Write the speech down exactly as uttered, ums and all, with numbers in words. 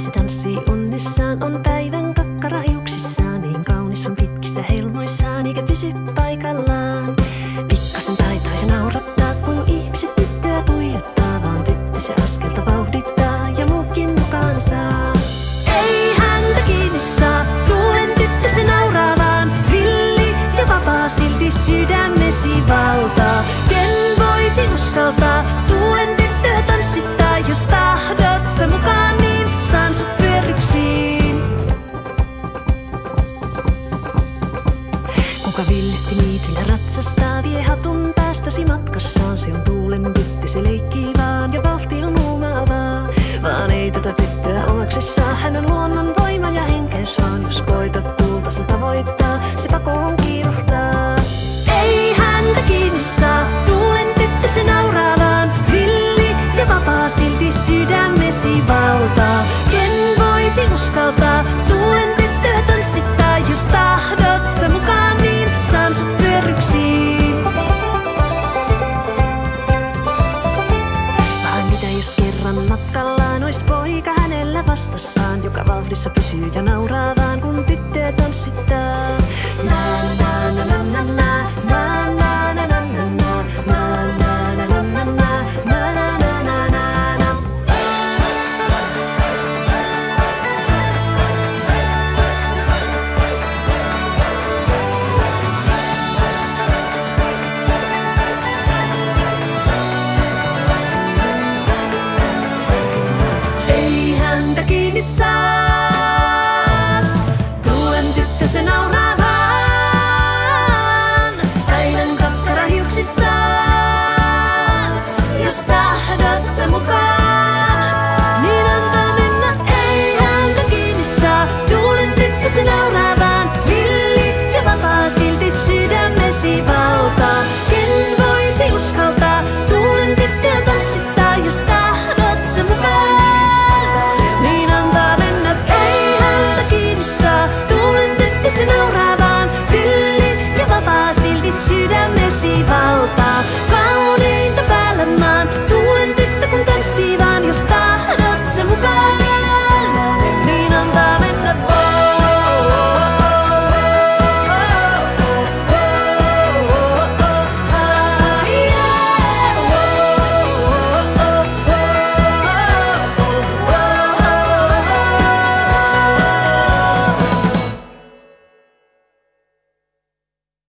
se tanssii onnissaan, on päivän kakkara hiuksissaan. Niin kaunis on pitkissä helmoissaan, eikä pysy paikallaan. Pikkasen taitaa ja naurattaa, kun ihmiset tyttöä tuijottaa. Vaan tyttö se askelta vauhdittaa ja muukin mukaan saa. Ei häntä kiinni saa, tuulen tyttö se nauraa vaan. Villi ja vapaa silti sydämesi valtaa. Ken voisi uskaltaa tuulen tyttöä tanssittaa, jos tahdot sä mukaan, niin saan sut pyörryksiin. Kuka villisti niityllä ratsastaa, vie hatun päästäsi matkassaan. Se on tuulen tyttö, se leikkii vaan ja vauhti on huumaavaa. Vaan ei tätä tyttöä omaksessaan, hän on luonnon voima ja henkeys vaan. Jos koetat tuulta se tavoittaa, se pakoon kiiruhtaa. Ei häntä kiinni saa, tuulen tyttö se nauraa vaan. Villi ja vapaa silti sydämesi valtaa. Ken voisi uskaltaa tuulen tyttöä tanssittaa, jos tahdot sä mukaan, niin saan sut pyörryksiin. Vaan mitä jos kerran matkallaan ois poika hänellä vastassaan, joka vauhdissa pysyy ja nauraa vaan kun tyttöä tanssittaa. Nää,